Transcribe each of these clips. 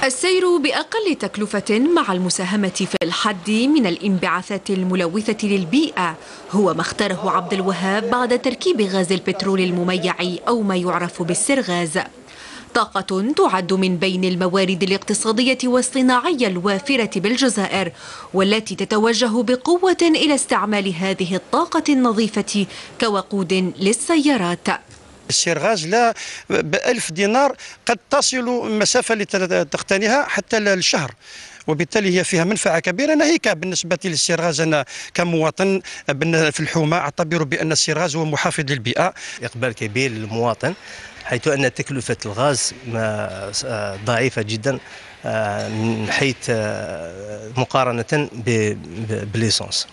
السير بأقل تكلفة مع المساهمة في الحد من الانبعاثات الملوثة للبيئة هو ما اختاره عبد الوهاب بعد تركيب غاز البترول المميع أو ما يعرف بالسرغاز. طاقة تعد من بين الموارد الاقتصادية والصناعية الوافرة بالجزائر، والتي تتوجه بقوة إلى استعمال هذه الطاقة النظيفة كوقود للسيارات. السرغاز لا ب1000 دينار قد تصل المسافة اللي تقتنيها حتى للشهر، وبالتالي هي فيها منفعة كبيرة. ناهيك بالنسبة للسرغاز، أنا كمواطن في الحومة أعتبر بأن السرغاز هو محافظ للبيئة. إقبال كبير للمواطن، حيث أن تكلفة الغاز ضعيفة جدا من حيث مقارنة بالليسونس،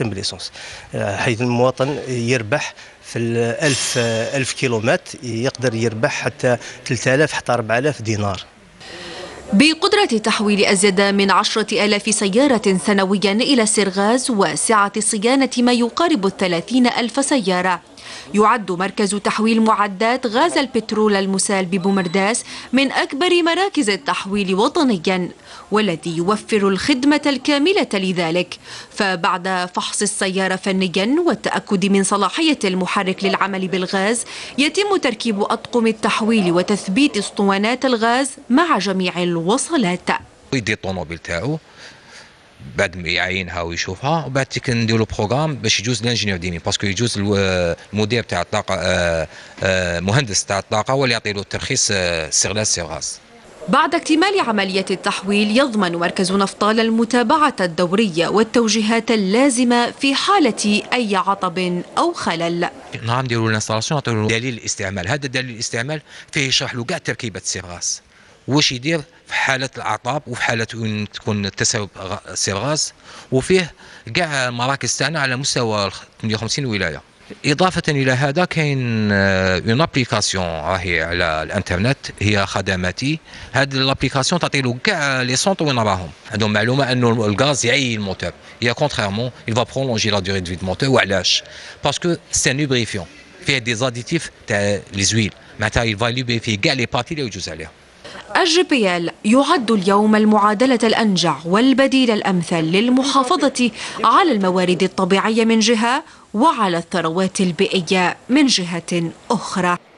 حيث المواطن يربح في 1000 كيلومتر يقدر يربح حتى 3000 حتى 4000 دينار. بقدرة تحويل أزيد من 10,000 سيارة سنويا إلى السرغاز وسعة صيانة ما يقارب 30,000 سيارة، يعد مركز تحويل معدات غاز البترول المسال ببومرداس من أكبر مراكز التحويل وطنيا، والذي يوفر الخدمة الكاملة لذلك. فبعد فحص السيارة فنيا والتأكد من صلاحية المحرك للعمل بالغاز، يتم تركيب أطقم التحويل وتثبيت اسطوانات الغاز مع جميع الوصلات. يدي الطوموبيل تاعو بعد ما يعينها ويشوفها، وبعد تيك نديرو بروغرام باش يجوز الانجينيور ديني، باسكو يجوز المدير تاع الطاقه، مهندس تاع الطاقه هو اللي يعطي له الترخيص استغلال السرغاز. بعد اكتمال عملية التحويل يضمن مركز نفطال المتابعة الدورية والتوجيهات اللازمة في حالة أي عطب أو خلل. نهار نديرو الانستالاسيون نعطيو دليل الاستعمال، هذا دليل الاستعمال فيه يشرح له كاع تركيبة السرغاز، واش يدير في حالة الأعطاب وفي حالة وين تكون تسرب السرغاز، وفيه كاع مراكز تاعنا على مستوى 58 ولاية. إضافة إلى هذا كاين اون ابليكاسيون راهي على الانترنت، هي خدماتي. هذه الابليكاسيون تعطي له كاع لي سونط وين راهم، عندهم معلومة أنه الغاز يعي الموتور، هي كونتريرمون il va prolonger la durée de vie du moteur. وعلاش؟ باسكو سي ان لوبريفيون، فيه دي زاديتيف تاع لي زويل، معناتها il va لوبريفي كاع لي بارتي اللي يجوز عليها. الجي يعد اليوم المعادلة الأنجع والبديل الأمثل للمحافظة على الموارد الطبيعية من جهة، وعلى الثروات البيئية من جهة أخرى.